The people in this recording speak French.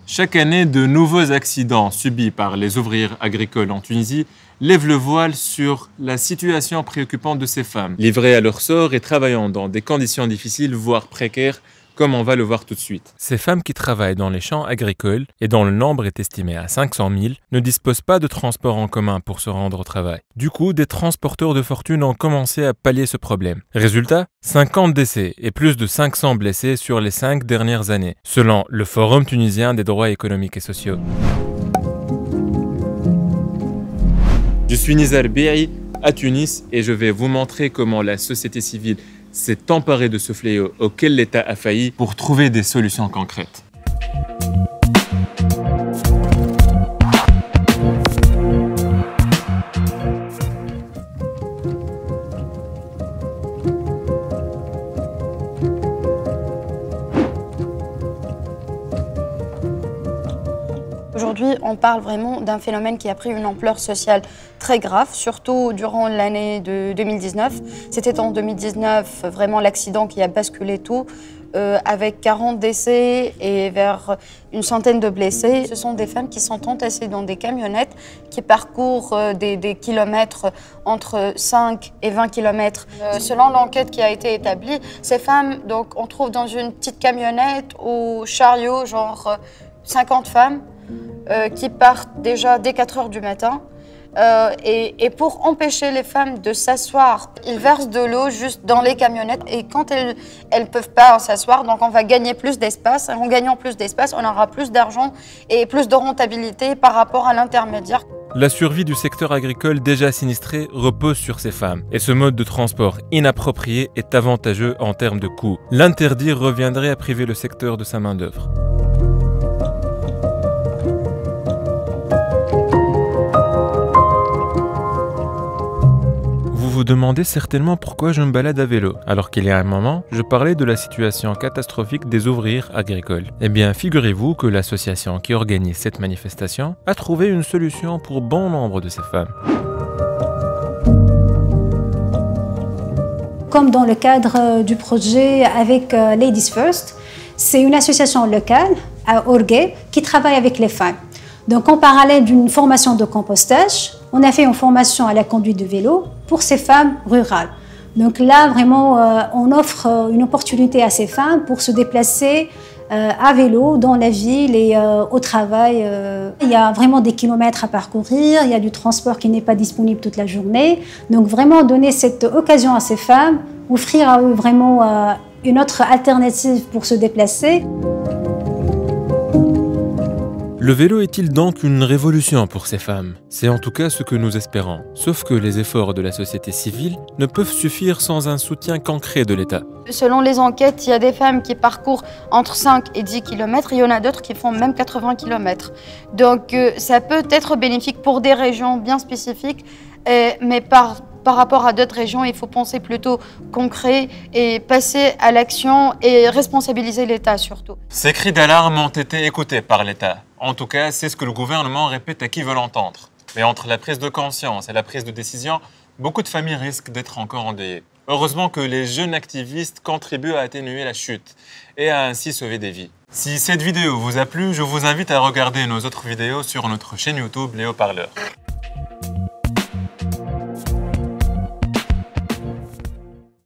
Chaque année, de nouveaux accidents subis par les ouvrières agricoles en Tunisie lèvent le voile sur la situation préoccupante de ces femmes, livrées à leur sort et travaillant dans des conditions difficiles, voire précaires, comme on va le voir tout de suite. Ces femmes qui travaillent dans les champs agricoles, et dont le nombre est estimé à 500 000, ne disposent pas de transport en commun pour se rendre au travail. Du coup, des transporteurs de fortune ont commencé à pallier ce problème. Résultat, 50 décès et plus de 500 blessés sur les 5 dernières années, selon le Forum tunisien des droits économiques et sociaux. Je suis Nizar Bihi à Tunis et je vais vous montrer comment la société civile s'est emparée de ce fléau auquel l'État a failli pour trouver des solutions concrètes. Aujourd'hui, on parle vraiment d'un phénomène qui a pris une ampleur sociale très grave, surtout durant l'année de 2019. C'était en 2019 vraiment l'accident qui a basculé tout, avec 40 décès et vers une centaine de blessés. Ce sont des femmes qui sont entassées dans des camionnettes qui parcourent des kilomètres entre 5 et 20 kilomètres. Selon l'enquête qui a été établie, ces femmes, donc, on trouve dans une petite camionnette ou chariot, genre 50 femmes, qui partent déjà dès 4 heures du matin. Et pour empêcher les femmes de s'asseoir, ils versent de l'eau juste dans les camionnettes. Et quand elles ne peuvent pas s'asseoir, donc on va gagner plus d'espace. En gagnant plus d'espace, on aura plus d'argent et plus de rentabilité par rapport à l'intermédiaire. La survie du secteur agricole déjà sinistré repose sur ces femmes. Et ce mode de transport inapproprié est avantageux en termes de coûts. L'interdire reviendrait à priver le secteur de sa main-d'œuvre. Vous vous demandez certainement pourquoi je me balade à vélo, alors qu'il y a un moment, je parlais de la situation catastrophique des ouvrières agricoles. Eh bien, figurez-vous que l'association qui organise cette manifestation a trouvé une solution pour bon nombre de ces femmes. Comme dans le cadre du projet avec Ladies First, c'est une association locale à Orgué qui travaille avec les femmes. Donc, en parallèle d'une formation de compostage, on a fait une formation à la conduite de vélo pour ces femmes rurales. Donc là, vraiment, on offre une opportunité à ces femmes pour se déplacer à vélo dans la ville et au travail. Il y a vraiment des kilomètres à parcourir, il y a du transport qui n'est pas disponible toute la journée. Donc vraiment donner cette occasion à ces femmes, offrir à eux vraiment une autre alternative pour se déplacer. Le vélo est-il donc une révolution pour ces femmes? C'est en tout cas ce que nous espérons. Sauf que les efforts de la société civile ne peuvent suffire sans un soutien concret de l'État. Selon les enquêtes, il y a des femmes qui parcourent entre 5 et 10 km, il y en a d'autres qui font même 80 km. Donc ça peut être bénéfique pour des régions bien spécifiques, mais par rapport à d'autres régions, il faut penser plutôt concret et passer à l'action et responsabiliser l'État surtout. Ces cris d'alarme ont été écoutés par l'État. En tout cas, c'est ce que le gouvernement répète à qui veut l'entendre. Mais entre la prise de conscience et la prise de décision, beaucoup de familles risquent d'être encore endeuillées. Heureusement que les jeunes activistes contribuent à atténuer la chute et à ainsi sauver des vies. Si cette vidéo vous a plu, je vous invite à regarder nos autres vidéos sur notre chaîne YouTube Les Haut-Parleurs.